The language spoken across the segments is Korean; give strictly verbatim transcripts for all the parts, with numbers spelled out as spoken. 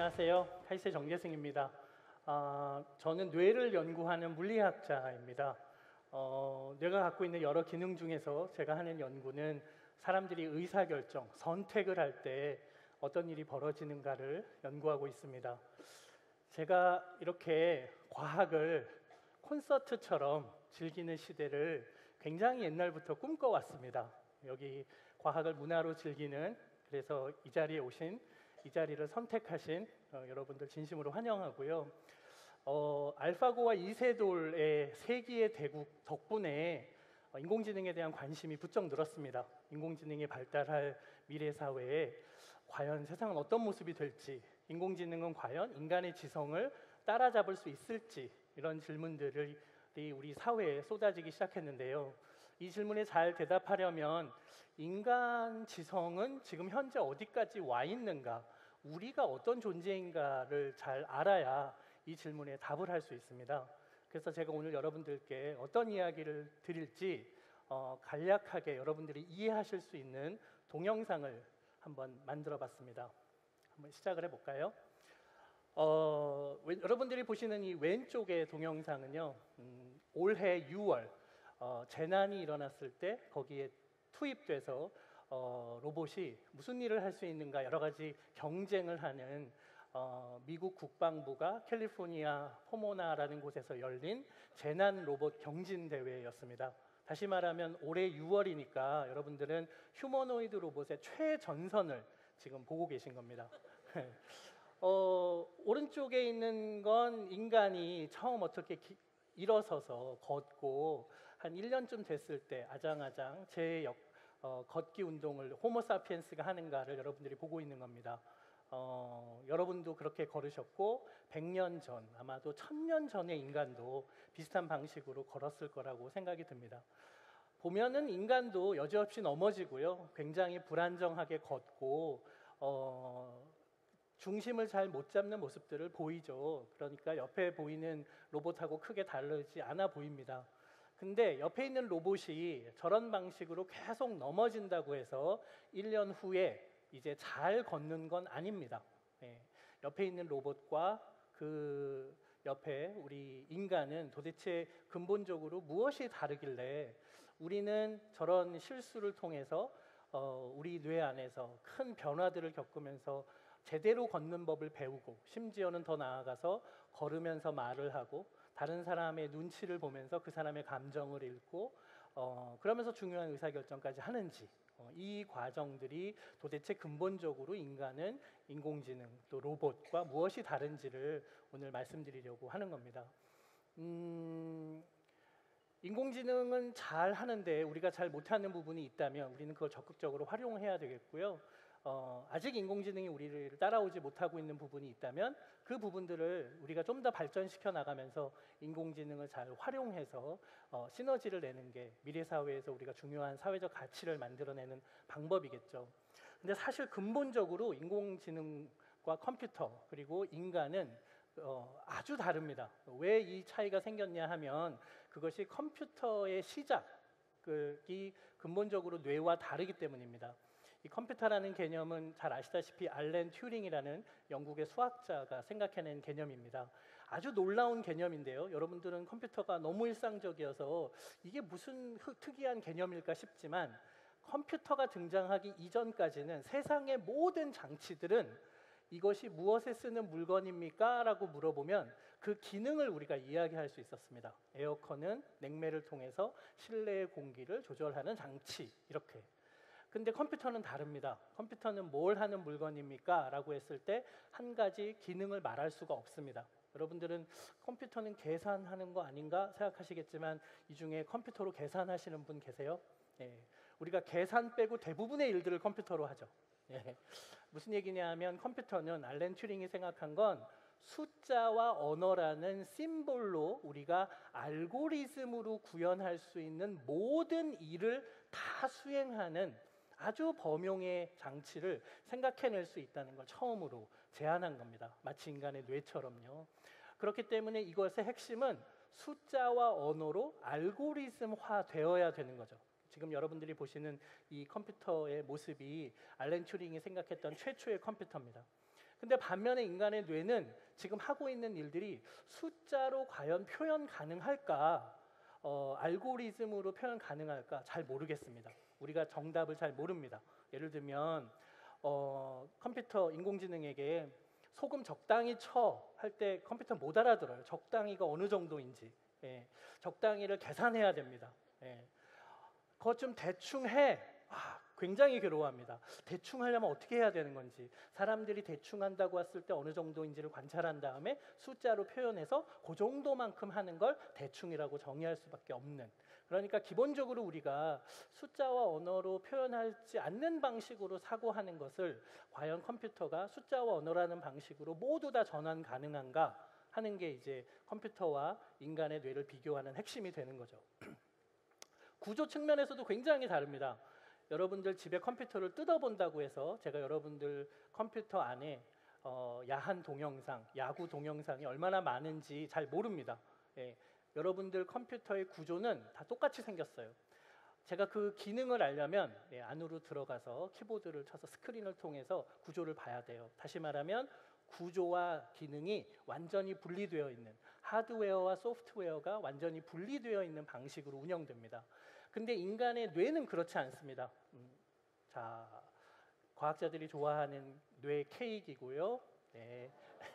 안녕하세요. 카이스트 정재승입니다. 어, 저는 뇌를 연구하는 물리학자입니다. 어, 뇌가 갖고 있는 여러 기능 중에서 제가 하는 연구는 사람들이 의사결정, 선택을 할 때 어떤 일이 벌어지는가를 연구하고 있습니다. 제가 이렇게 과학을 콘서트처럼 즐기는 시대를 굉장히 옛날부터 꿈꿔왔습니다. 여기 과학을 문화로 즐기는, 그래서 이 자리에 오신, 이 자리를 선택하신 어, 여러분들 진심으로 환영하고요. 어, 알파고와 이세돌의 세기의 대국 덕분에 어, 인공지능에 대한 관심이 부쩍 늘었습니다. 인공지능이 발달할 미래 사회에 과연 세상은 어떤 모습이 될지, 인공지능은 과연 인간의 지성을 따라잡을 수 있을지, 이런 질문들이 우리 사회에 쏟아지기 시작했는데요. 이 질문에 잘 대답하려면 인간 지성은 지금 현재 어디까지 와 있는가, 우리가 어떤 존재인가를 잘 알아야 이 질문에 답을 할 수 있습니다. 그래서 제가 오늘 여러분들께 어떤 이야기를 드릴지 어, 간략하게 여러분들이 이해하실 수 있는 동영상을 한번 만들어 봤습니다. 한번 시작을 해볼까요? 어, 왜, 여러분들이 보시는 이 왼쪽의 동영상은요, 음, 올해 유월 어, 재난이 일어났을 때 거기에 투입돼서 어, 로봇이 무슨 일을 할 수 있는가 여러 가지 경쟁을 하는 어, 미국 국방부가 캘리포니아 포모나라는 곳에서 열린 재난 로봇 경진 대회였습니다. 다시 말하면 올해 유월이니까 여러분들은 휴머노이드 로봇의 최전선을 지금 보고 계신 겁니다. 어, 오른쪽에 있는 건 인간이 처음 어떻게 기, 일어서서 걷고 한 일 년쯤 됐을 때 아장아장 제 역, 어, 걷기 운동을 호모사피엔스가 하는가를 여러분들이 보고 있는 겁니다. 어, 여러분도 그렇게 걸으셨고 백 년 전, 아마도 천 년 전의 인간도 비슷한 방식으로 걸었을 거라고 생각이 듭니다. 보면은 인간도 여지없이 넘어지고요, 굉장히 불안정하게 걷고 어, 중심을 잘 못 잡는 모습들을 보이죠. 그러니까 옆에 보이는 로봇하고 크게 다르지 않아 보입니다. 근데 옆에 있는 로봇이 저런 방식으로 계속 넘어진다고 해서 일 년 후에 이제 잘 걷는 건 아닙니다. 예. 옆에 있는 로봇과 그 옆에 우리 인간은 도대체 근본적으로 무엇이 다르길래 우리는 저런 실수를 통해서 어, 우리 뇌 안에서 큰 변화들을 겪으면서 제대로 걷는 법을 배우고, 심지어는 더 나아가서 걸으면서 말을 하고 다른 사람의 눈치를 보면서 그 사람의 감정을 읽고 어, 그러면서 중요한 의사결정까지 하는지, 어, 이 과정들이 도대체 근본적으로 인간은 인공지능 또 로봇과 무엇이 다른지를 오늘 말씀드리려고 하는 겁니다. 음, 인공지능은 잘 하는데 우리가 잘 못하는 부분이 있다면 우리는 그걸 적극적으로 활용해야 되겠고요. 어, 아직 인공지능이 우리를 따라오지 못하고 있는 부분이 있다면 그 부분들을 우리가 좀 더 발전시켜 나가면서 인공지능을 잘 활용해서 어, 시너지를 내는 게 미래 사회에서 우리가 중요한 사회적 가치를 만들어내는 방법이겠죠. 근데 사실 근본적으로 인공지능과 컴퓨터 그리고 인간은 어, 아주 다릅니다. 왜 이 차이가 생겼냐 하면 그것이 컴퓨터의 시작이 근본적으로 뇌와 다르기 때문입니다. 이 컴퓨터라는 개념은 잘 아시다시피 알렌 튜링이라는 영국의 수학자가 생각해낸 개념입니다. 아주 놀라운 개념인데요. 여러분들은 컴퓨터가 너무 일상적이어서 이게 무슨 특이한 개념일까 싶지만 컴퓨터가 등장하기 이전까지는 세상의 모든 장치들은 이것이 무엇에 쓰는 물건입니까? 라고 물어보면 그 기능을 우리가 이야기할 수 있었습니다. 에어컨은 냉매를 통해서 실내의 공기를 조절하는 장치, 이렇게. 근데 컴퓨터는 다릅니다. 컴퓨터는 뭘 하는 물건입니까? 라고 했을 때 한 가지 기능을 말할 수가 없습니다. 여러분들은 컴퓨터는 계산하는 거 아닌가 생각하시겠지만 이 중에 컴퓨터로 계산하시는 분 계세요? 예. 우리가 계산 빼고 대부분의 일들을 컴퓨터로 하죠. 예. 무슨 얘기냐 하면 컴퓨터는 알렌 튜링이 생각한 건 숫자와 언어라는 심볼로 우리가 알고리즘으로 구현할 수 있는 모든 일을 다 수행하는 아주 범용의 장치를 생각해낼 수 있다는 걸 처음으로 제안한 겁니다. 마치 인간의 뇌처럼요. 그렇기 때문에 이것의 핵심은 숫자와 언어로 알고리즘화 되어야 되는 거죠. 지금 여러분들이 보시는 이 컴퓨터의 모습이 알렌 튜링이 생각했던 최초의 컴퓨터입니다. 근데 반면에 인간의 뇌는 지금 하고 있는 일들이 숫자로 과연 표현 가능할까? 어, 알고리즘으로 표현 가능할까? 잘 모르겠습니다. 우리가 정답을 잘 모릅니다. 예를 들면 어, 컴퓨터 인공지능에게 소금 적당히 쳐 할 때 컴퓨터 못 알아들어요. 적당히가 어느 정도인지. 예, 적당히를 계산해야 됩니다. 예, 그거 좀 대충 해. 아, 굉장히 괴로워합니다. 대충 하려면 어떻게 해야 되는 건지, 사람들이 대충 한다고 했을 때 어느 정도인지를 관찰한 다음에 숫자로 표현해서 그 정도만큼 하는 걸 대충이라고 정의할 수밖에 없는, 그러니까 기본적으로 우리가 숫자와 언어로 표현하지 않는 방식으로 사고하는 것을 과연 컴퓨터가 숫자와 언어라는 방식으로 모두 다 전환 가능한가 하는 게 이제 컴퓨터와 인간의 뇌를 비교하는 핵심이 되는 거죠. 구조 측면에서도 굉장히 다릅니다. 여러분들 집에 컴퓨터를 뜯어본다고 해서 제가 여러분들 컴퓨터 안에 어, 야한 동영상, 야구 동영상이 얼마나 많은지 잘 모릅니다. 예, 여러분들 컴퓨터의 구조는 다 똑같이 생겼어요. 제가 그 기능을 알려면 예, 안으로 들어가서 키보드를 쳐서 스크린을 통해서 구조를 봐야 돼요. 다시 말하면 구조와 기능이 완전히 분리되어 있는, 하드웨어와 소프트웨어가 완전히 분리되어 있는 방식으로 운영됩니다. 근데 인간의 뇌는 그렇지 않습니다. 음, 자, 과학자들이 좋아하는 뇌 케이크이고요. 네.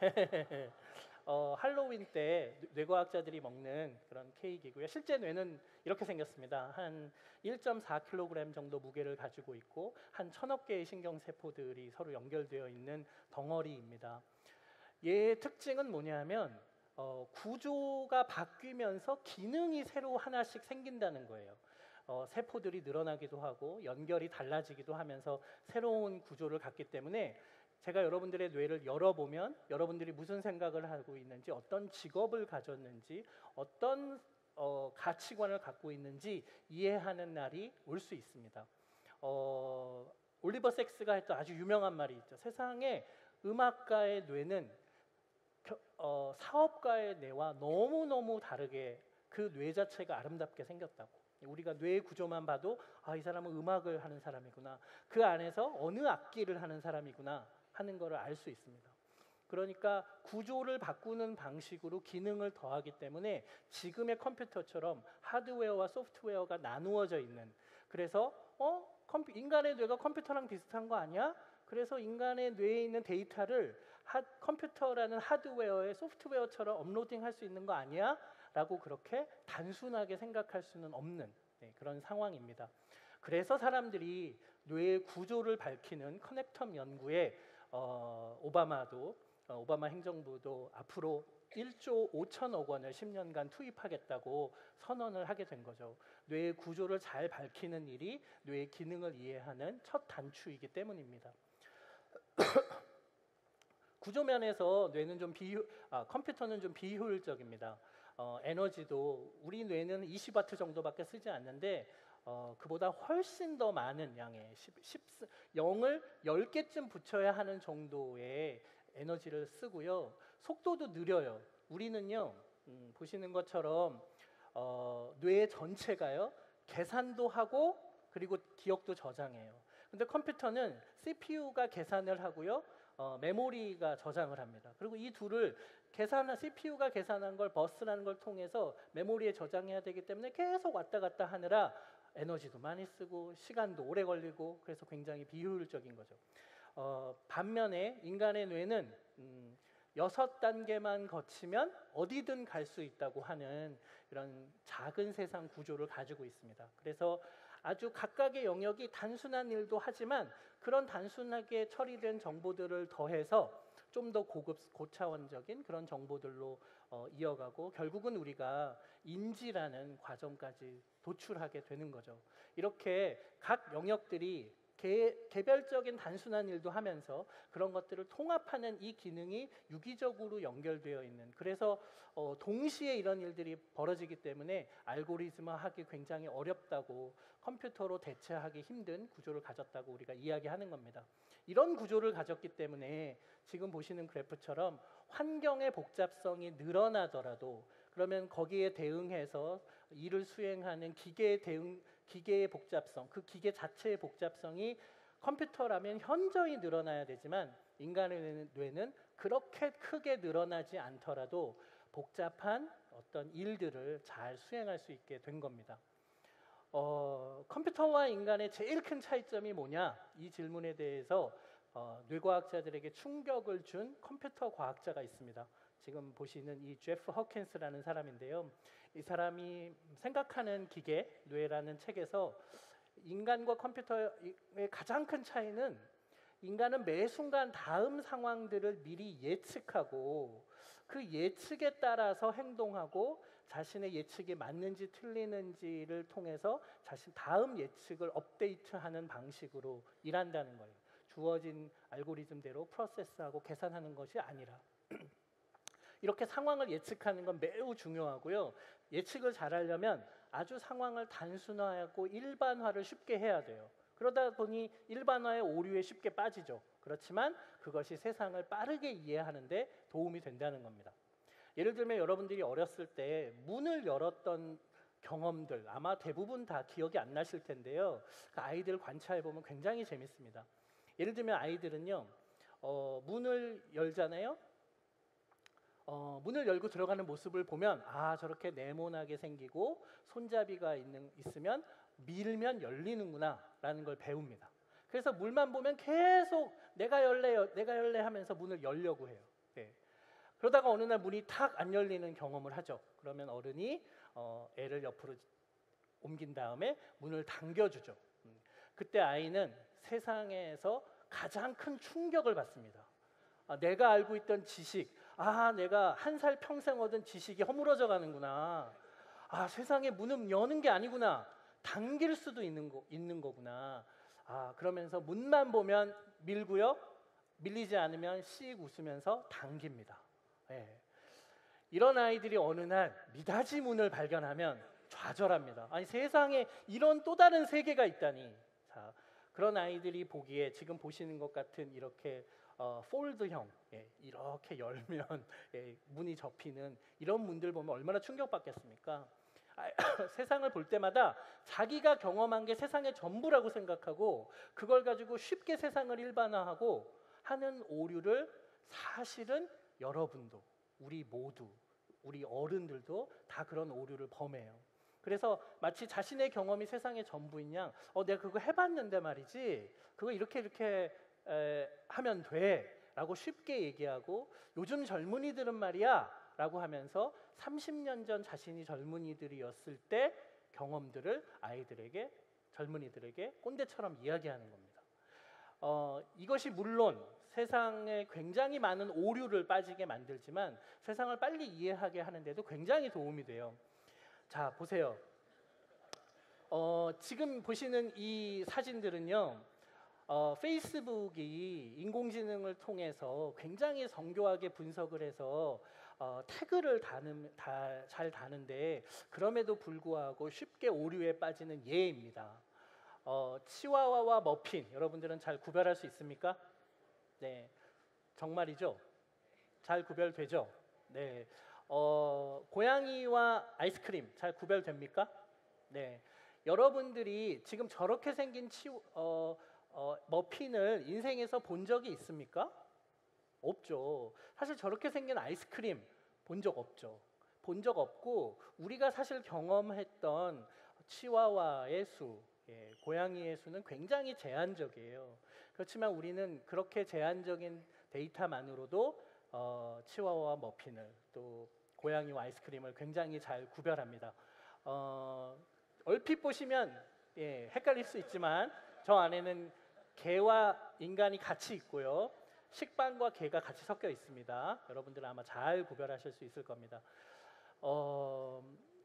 어, 할로윈 때 뇌과학자들이 먹는 그런 케이크이고요. 실제 뇌는 이렇게 생겼습니다. 한 일 점 사 킬로그램 정도 무게를 가지고 있고 한 천억 개의 신경세포들이 서로 연결되어 있는 덩어리입니다. 얘의 특징은 뭐냐면 어, 구조가 바뀌면서 기능이 새로 하나씩 생긴다는 거예요. 어, 세포들이 늘어나기도 하고 연결이 달라지기도 하면서 새로운 구조를 갖기 때문에 제가 여러분들의 뇌를 열어보면 여러분들이 무슨 생각을 하고 있는지, 어떤 직업을 가졌는지, 어떤 어, 가치관을 갖고 있는지 이해하는 날이 올 수 있습니다. 어, 올리버 섹스가 했던 아주 유명한 말이 있죠. 세상에 음악가의 뇌는 어, 사업가의 뇌와 너무너무 다르게 그 뇌 자체가 아름답게 생겼다고. 우리가 뇌의 구조만 봐도 아, 이 사람은 음악을 하는 사람이구나, 그 안에서 어느 악기를 하는 사람이구나 하는 것을 알 수 있습니다. 그러니까 구조를 바꾸는 방식으로 기능을 더하기 때문에 지금의 컴퓨터처럼 하드웨어와 소프트웨어가 나누어져 있는, 그래서 어? 컴퓨, 인간의 뇌가 컴퓨터랑 비슷한 거 아니야? 그래서 인간의 뇌에 있는 데이터를 하, 컴퓨터라는 하드웨어에 소프트웨어처럼 업로딩할 수 있는 거 아니야? 라고 그렇게 단순하게 생각할 수는 없는 네, 그런 상황입니다. 그래서 사람들이 뇌의 구조를 밝히는 커넥텀 연구에 어, 오바마도 어, 오바마 행정부도 앞으로 일조 오천억 원을 십 년간 투입하겠다고 선언을 하게 된 거죠. 뇌의 구조를 잘 밝히는 일이 뇌의 기능을 이해하는 첫 단추이기 때문입니다. 구조면에서 뇌는 좀 비효, 아, 컴퓨터는 좀 비효율적입니다. 어, 에너지도 우리 뇌는 이십 와트 정도밖에 쓰지 않는데 어, 그보다 훨씬 더 많은 양의 영을 열 개쯤 붙여야 하는 정도의 에너지를 쓰고요. 속도도 느려요. 우리는요, 음, 보시는 것처럼 어, 뇌 전체가요, 계산도 하고 그리고 기억도 저장해요. 근데 컴퓨터는 씨피유가 계산을 하고요, 어, 메모리가 저장을 합니다. 그리고 이 둘을 계산, 씨피유가 계산한 걸 버스라는 걸 통해서 메모리에 저장해야 되기 때문에 계속 왔다 갔다 하느라 에너지도 많이 쓰고 시간도 오래 걸리고, 그래서 굉장히 비효율적인 거죠. 어, 반면에 인간의 뇌는 음, 여섯 단계만 거치면 어디든 갈 수 있다고 하는 이런 작은 세상 구조를 가지고 있습니다. 그래서 아주 각각의 영역이 단순한 일도 하지만 그런 단순하게 처리된 정보들을 더해서 좀 더 고급, 고차원적인 그런 정보들로 어, 이어가고 결국은 우리가 인지라는 과정까지 도출하게 되는 거죠. 이렇게 각 영역들이 개, 개별적인 단순한 일도 하면서 그런 것들을 통합하는 이 기능이 유기적으로 연결되어 있는, 그래서 어, 동시에 이런 일들이 벌어지기 때문에 알고리즘화하기 굉장히 어렵다고, 컴퓨터로 대체하기 힘든 구조를 가졌다고 우리가 이야기하는 겁니다. 이런 구조를 가졌기 때문에 지금 보시는 그래프처럼 환경의 복잡성이 늘어나더라도 그러면 거기에 대응해서 일을 수행하는 기계의 대응, 기계의 복잡성, 그 기계 자체의 복잡성이 컴퓨터라면 현저히 늘어나야 되지만 인간의 뇌는 그렇게 크게 늘어나지 않더라도 복잡한 어떤 일들을 잘 수행할 수 있게 된 겁니다. 어, 컴퓨터와 인간의 제일 큰 차이점이 뭐냐? 이 질문에 대해서 어, 뇌과학자들에게 충격을 준 컴퓨터 과학자가 있습니다. 지금 보시는 이 제프 허킨스라는 사람인데요. 이 사람이 생각하는 기계, 뇌라는 책에서 인간과 컴퓨터의 가장 큰 차이는 인간은 매 순간 다음 상황들을 미리 예측하고 그 예측에 따라서 행동하고 자신의 예측이 맞는지 틀리는지를 통해서 자신 다음 예측을 업데이트하는 방식으로 일한다는 거예요. 주어진 알고리즘대로 프로세스하고 계산하는 것이 아니라 이렇게 상황을 예측하는 건 매우 중요하고요. 예측을 잘하려면 아주 상황을 단순화하고 일반화를 쉽게 해야 돼요. 그러다 보니 일반화의 오류에 쉽게 빠지죠. 그렇지만 그것이 세상을 빠르게 이해하는 데 도움이 된다는 겁니다. 예를 들면 여러분들이 어렸을 때 문을 열었던 경험들 아마 대부분 다 기억이 안 나실 텐데요. 그 아이들 관찰해 보면 굉장히 재밌습니다. 예를 들면 아이들은요, 어, 문을 열잖아요. 어, 문을 열고 들어가는 모습을 보면 아, 저렇게 네모나게 생기고 손잡이가 있는, 있으면 밀면 열리는구나 라는 걸 배웁니다. 그래서 물만 보면 계속 내가 열래 내가 열래 하면서 문을 열려고 해요. 네. 그러다가 어느 날 문이 탁 안 열리는 경험을 하죠. 그러면 어른이 어, 애를 옆으로 옮긴 다음에 문을 당겨주죠. 음. 그때 아이는 세상에서 가장 큰 충격을 받습니다. 아, 내가 알고 있던 지식, 아, 내가 한 살 평생 얻은 지식이 허물어져 가는구나. 아, 세상에 문은 여는 게 아니구나. 당길 수도 있는, 거, 있는 거구나. 아, 그러면서 문만 보면 밀고요. 밀리지 않으면 씩 웃으면서 당깁니다. 예. 이런 아이들이 어느 날 미닫이 문을 발견하면 좌절합니다. 아니, 세상에 이런 또 다른 세계가 있다니. 자, 그런 아이들이 보기에 지금 보시는 것 같은 이렇게 어, 폴드형, 예, 이렇게 열면 예, 문이 접히는 이런 문들 보면 얼마나 충격받겠습니까? 아, 세상을 볼 때마다 자기가 경험한 게 세상의 전부라고 생각하고 그걸 가지고 쉽게 세상을 일반화하고 하는 오류를 사실은 여러분도, 우리 모두, 우리 어른들도 다 그런 오류를 범해요. 그래서 마치 자신의 경험이 세상의 전부인 양, 어, 내가 그거 해봤는데 말이지, 그거 이렇게 이렇게 에, 하면 돼 라고 쉽게 얘기하고, 요즘 젊은이들은 말이야 라고 하면서 삼십 년 전 자신이 젊은이들이었을 때 경험들을 아이들에게, 젊은이들에게 꼰대처럼 이야기하는 겁니다. 어, 이것이 물론 세상에 굉장히 많은 오류를 빠지게 만들지만 세상을 빨리 이해하게 하는데도 굉장히 도움이 돼요. 자, 보세요. 어, 지금 보시는 이 사진들은요, 어, 페이스북이 인공지능을 통해서 굉장히 정교하게 분석을 해서 어, 태그를 다는, 다, 잘 다는데 그럼에도 불구하고 쉽게 오류에 빠지는 예입니다. 어, 치와와와 머핀, 여러분들은 잘 구별할 수 있습니까? 네, 정말이죠? 잘 구별되죠? 네, 어, 고양이와 아이스크림 잘 구별됩니까? 네, 여러분들이 지금 저렇게 생긴 치, 어, 어, 머핀을 인생에서 본 적이 있습니까? 없죠. 사실 저렇게 생긴 아이스크림 본 적 없죠. 본 적 없고 우리가 사실 경험했던 치와와의 수, 예, 고양이의 수는 굉장히 제한적이에요. 그렇지만 우리는 그렇게 제한적인 데이터만으로도 어, 치와와와 머핀을, 또 고양이와 아이스크림을 굉장히 잘 구별합니다. 어, 얼핏 보시면 예, 헷갈릴 수 있지만 저 안에는 개와 인간이 같이 있고요. 식빵과 개가 같이 섞여 있습니다. 여러분들은 아마 잘 구별하실 수 있을 겁니다. 어,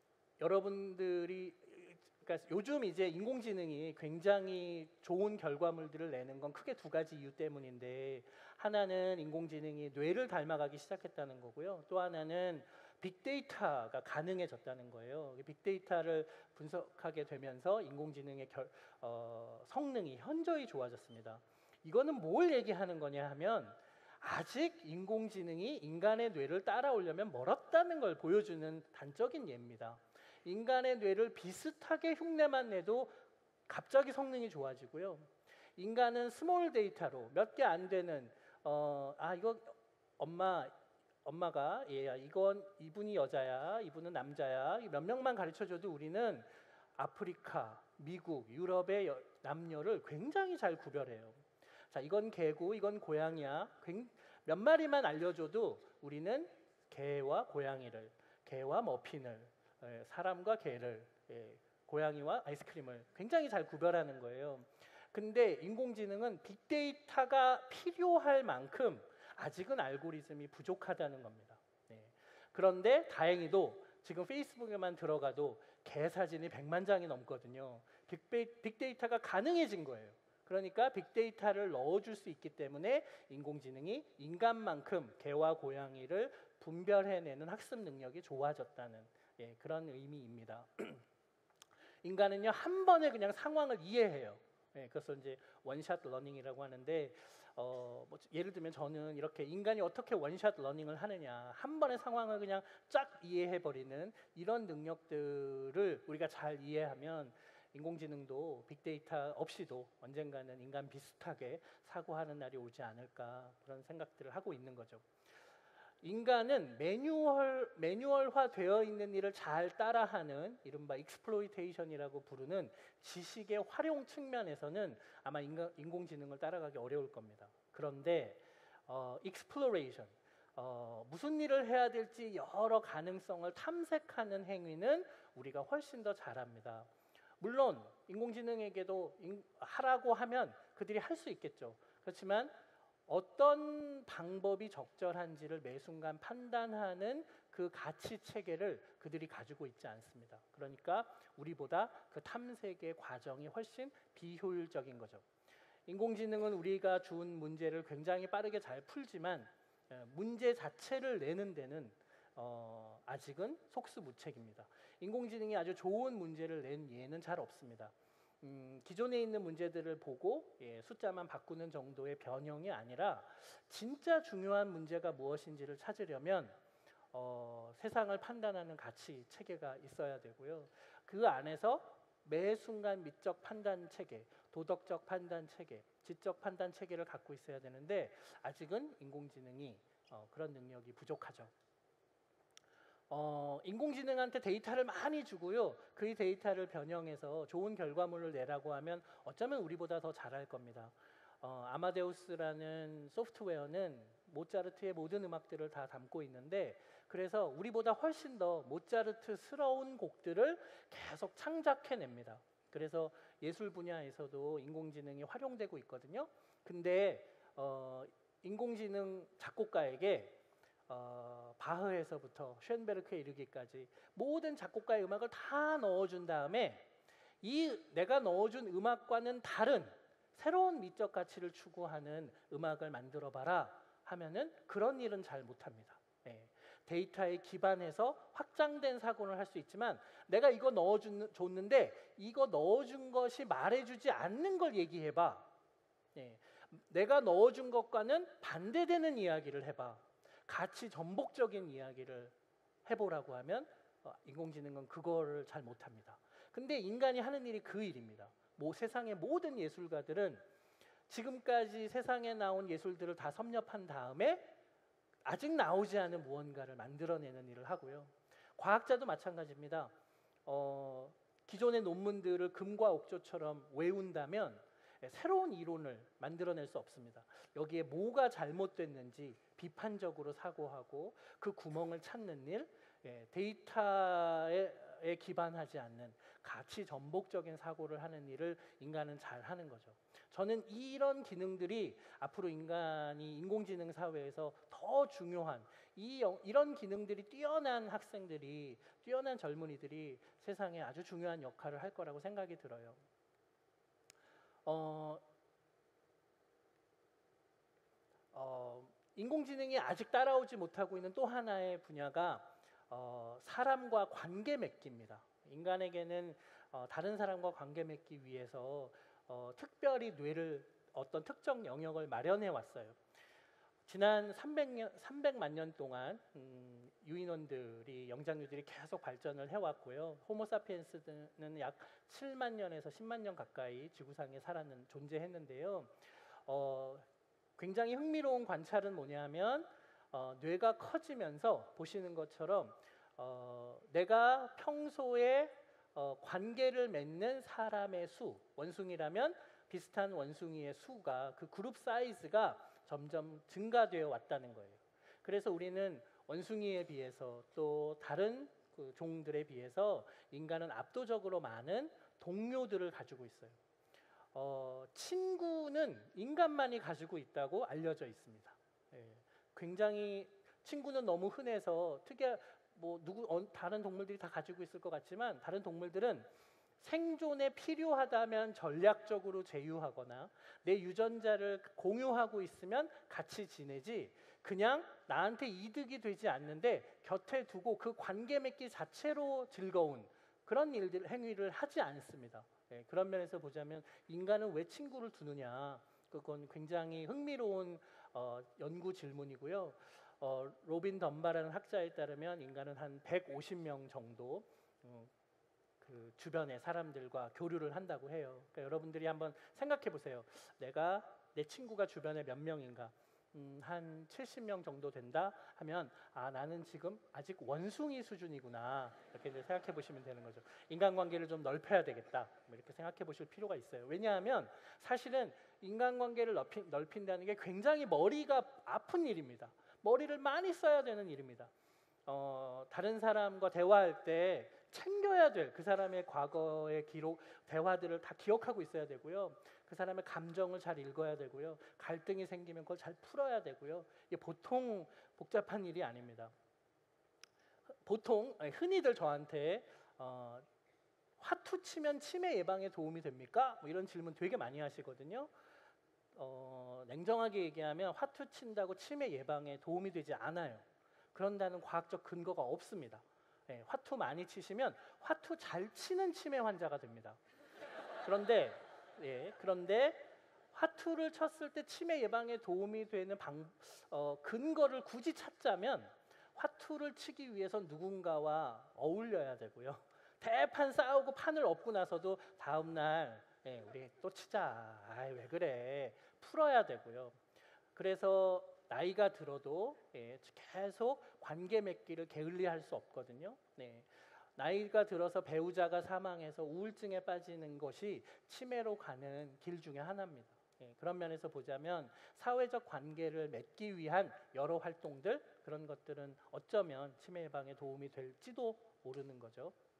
여러분들이 그러니까 요즘 이제 인공지능이 굉장히 좋은 결과물들을 내는 건 크게 두 가지 이유 때문인데, 하나는 인공지능이 뇌를 닮아가기 시작했다는 거고요. 또 하나는 빅데이터가 가능해졌다는 거예요. 빅데이터를 분석하게 되면서 인공지능의 결, 어, 성능이 현저히 좋아졌습니다. 이거는 뭘 얘기하는 거냐 하면 아직 인공지능이 인간의 뇌를 따라오려면 멀었다는 걸 보여주는 단적인 예입니다. 인간의 뇌를 비슷하게 흉내만 내도 갑자기 성능이 좋아지고요. 인간은 스몰 데이터로 몇 개 안 되는 어, 아 이거 엄마 엄마가 얘야 이건 이분이 여자야 이분은 남자야 몇 명만 가르쳐줘도 우리는 아프리카, 미국, 유럽의 여, 남녀를 굉장히 잘 구별해요. 자 이건 개고 이건 고양이야. 몇 마리만 알려줘도 우리는 개와 고양이를, 개와 머핀을, 예, 사람과 개를, 예, 고양이와 아이스크림을 굉장히 잘 구별하는 거예요. 근데 인공지능은 빅데이터가 필요할 만큼 아직은 알고리즘이 부족하다는 겁니다. 네. 그런데 다행히도 지금 페이스북에만 들어가도 개 사진이 백만 장이 넘거든요. 빅, 빅데이터가 가능해진 거예요. 그러니까 빅데이터를 넣어줄 수 있기 때문에 인공지능이 인간만큼 개와 고양이를 분별해내는 학습 능력이 좋아졌다는, 예, 그런 의미입니다. 인간은요 한 번에 그냥 상황을 이해해요. 예, 그래서 이제 원샷 러닝이라고 하는데 어, 뭐 예를 들면 저는 이렇게 인간이 어떻게 원샷 러닝을 하느냐 한 번의 상황을 그냥 쫙 이해해버리는 이런 능력들을 우리가 잘 이해하면 인공지능도 빅데이터 없이도 언젠가는 인간 비슷하게 사고하는 날이 오지 않을까 그런 생각들을 하고 있는 거죠. 인간은 매뉴얼, 매뉴얼화 되어 있는 일을 잘 따라하는 이른바 익스플로이테이션이라고 부르는 지식의 활용 측면에서는 아마 인간, 인공지능을 따라가기 어려울 겁니다. 그런데 어, 익스플로레이션, 어, 무슨 일을 해야 될지 여러 가능성을 탐색하는 행위는 우리가 훨씬 더 잘합니다. 물론 인공지능에게도 인, 하라고 하면 그들이 할 수 있겠죠. 그렇지만 어떤 방법이 적절한지를 매 순간 판단하는 그 가치 체계를 그들이 가지고 있지 않습니다. 그러니까 우리보다 그 탐색의 과정이 훨씬 비효율적인 거죠. 인공지능은 우리가 준 문제를 굉장히 빠르게 잘 풀지만 문제 자체를 내는 데는 어, 아직은 속수무책입니다. 인공지능이 아주 좋은 문제를 낸 예는 잘 없습니다. 음, 기존에 있는 문제들을 보고 예, 숫자만 바꾸는 정도의 변형이 아니라 진짜 중요한 문제가 무엇인지를 찾으려면 어, 세상을 판단하는 가치 체계가 있어야 되고요. 그 안에서 매 순간 미적 판단 체계, 도덕적 판단 체계, 지적 판단 체계를 갖고 있어야 되는데 아직은 인공지능이 어, 그런 능력이 부족하죠. 어, 인공지능한테 데이터를 많이 주고요. 그 데이터를 변형해서 좋은 결과물을 내라고 하면 어쩌면 우리보다 더 잘할 겁니다. 어, 아마데우스라는 소프트웨어는 모차르트의 모든 음악들을 다 담고 있는데 그래서 우리보다 훨씬 더 모차르트스러운 곡들을 계속 창작해냅니다. 그래서 예술 분야에서도 인공지능이 활용되고 있거든요. 근데 어, 인공지능 작곡가에게 어, 바흐에서부터 쉔베르크에 이르기까지 모든 작곡가의 음악을 다 넣어준 다음에 이 내가 넣어준 음악과는 다른 새로운 미적 가치를 추구하는 음악을 만들어봐라 하면은 그런 일은 잘 못합니다. 예. 데이터에 기반해서 확장된 사고를 할 수 있지만 내가 이거 넣어줬는데 이거 넣어준 것이 말해주지 않는 걸 얘기해봐. 예. 내가 넣어준 것과는 반대되는 이야기를 해봐. 가치 전복적인 이야기를 해보라고 하면 어, 인공지능은 그거를 잘 못합니다. 근데 인간이 하는 일이 그 일입니다. 뭐 세상의 모든 예술가들은 지금까지 세상에 나온 예술들을 다 섭렵한 다음에 아직 나오지 않은 무언가를 만들어내는 일을 하고요. 과학자도 마찬가지입니다. 어, 기존의 논문들을 금과 옥조처럼 외운다면 새로운 이론을 만들어낼 수 없습니다. 여기에 뭐가 잘못됐는지 비판적으로 사고하고 그 구멍을 찾는 일, 예, 데이터에 기반하지 않는 가치 전복적인 사고를 하는 일을 인간은 잘 하는 거죠. 저는 이런 기능들이 앞으로 인간이 인공지능 사회에서 더 중요한 이, 이런 기능들이 뛰어난 학생들이 뛰어난 젊은이들이 세상에 아주 중요한 역할을 할 거라고 생각이 들어요. 어, 어, 인공지능이 아직 따라오지 못하고 있는 또 하나의 분야가 어, 사람과 관계 맺기입니다. 인간에게는 어, 다른 사람과 관계 맺기 위해서 어, 특별히 뇌를 어떤 특정 영역을 마련해 왔어요. 지난 삼백 년, 삼백만 년 동안 음, 유인원들이 영장류들이 계속 발전을 해왔고요. 호모사피엔스는 약 칠만 년에서 십만 년 가까이 지구상에 살았는 존재했는데요. 어, 굉장히 흥미로운 관찰은 뭐냐면 어, 뇌가 커지면서 보시는 것처럼 어, 내가 평소에 어, 관계를 맺는 사람의 수, 원숭이라면 비슷한 원숭이의 수가 그 그룹 사이즈가 점점 증가되어 왔다는 거예요. 그래서 우리는 원숭이에 비해서 또 다른 그 종들에 비해서 인간은 압도적으로 많은 동료들을 가지고 있어요. 어, 친구는 인간만이 가지고 있다고 알려져 있습니다. 예, 굉장히 친구는 너무 흔해서 특히 뭐 누구 어, 다른 동물들이 다 가지고 있을 것 같지만 다른 동물들은 생존에 필요하다면 전략적으로 제휴하거나 내 유전자를 공유하고 있으면 같이 지내지 그냥 나한테 이득이 되지 않는데 곁에 두고 그 관계 맺기 자체로 즐거운 그런 일들 행위를 하지 않습니다. 예, 그런 면에서 보자면 인간은 왜 친구를 두느냐 그건 굉장히 흥미로운 어, 연구 질문이고요. 어, 로빈 덤바라는 학자에 따르면 인간은 한 백오십 명 정도 어, 그 주변의 사람들과 교류를 한다고 해요. 그러니까 여러분들이 한번 생각해 보세요. 내가 내 친구가 주변에 몇 명인가? 음, 한 칠십 명 정도 된다 하면 아 나는 지금 아직 원숭이 수준이구나 이렇게 이제 생각해 보시면 되는 거죠. 인간관계를 좀 넓혀야 되겠다 뭐 이렇게 생각해 보실 필요가 있어요. 왜냐하면 사실은 인간관계를 넓히, 넓힌다는 게 굉장히 머리가 아픈 일입니다. 머리를 많이 써야 되는 일입니다. 어, 다른 사람과 대화할 때 챙겨야 될 그 사람의 과거의 기록, 대화들을 다 기억하고 있어야 되고요. 그 사람의 감정을 잘 읽어야 되고요. 갈등이 생기면 그걸 잘 풀어야 되고요. 이게 보통 복잡한 일이 아닙니다. 보통 아니, 흔히들 저한테 어, 화투 치면 치매 예방에 도움이 됩니까? 뭐 이런 질문 되게 많이 하시거든요. 어, 냉정하게 얘기하면 화투 친다고 치매 예방에 도움이 되지 않아요. 그런다는 과학적 근거가 없습니다. 예, 화투 많이 치시면 화투 잘 치는 치매 환자가 됩니다. 그런데 예, 그런데 화투를 쳤을 때 치매 예방에 도움이 되는 방, 어, 근거를 굳이 찾자면 화투를 치기 위해선 누군가와 어울려야 되고요. 대판 싸우고 판을 엎고 나서도 다음 날 예, 우리 또 치자. 아이, 왜 그래? 풀어야 되고요. 그래서 나이가 들어도 예, 계속 관계 맺기를 게을리할 수 없거든요. 네. 나이가 들어서 배우자가 사망해서 우울증에 빠지는 것이 치매로 가는 길 중에 하나입니다. 예, 그런 면에서 보자면 사회적 관계를 맺기 위한 여러 활동들 그런 것들은 어쩌면 치매 예방에 도움이 될지도 모르는 거죠.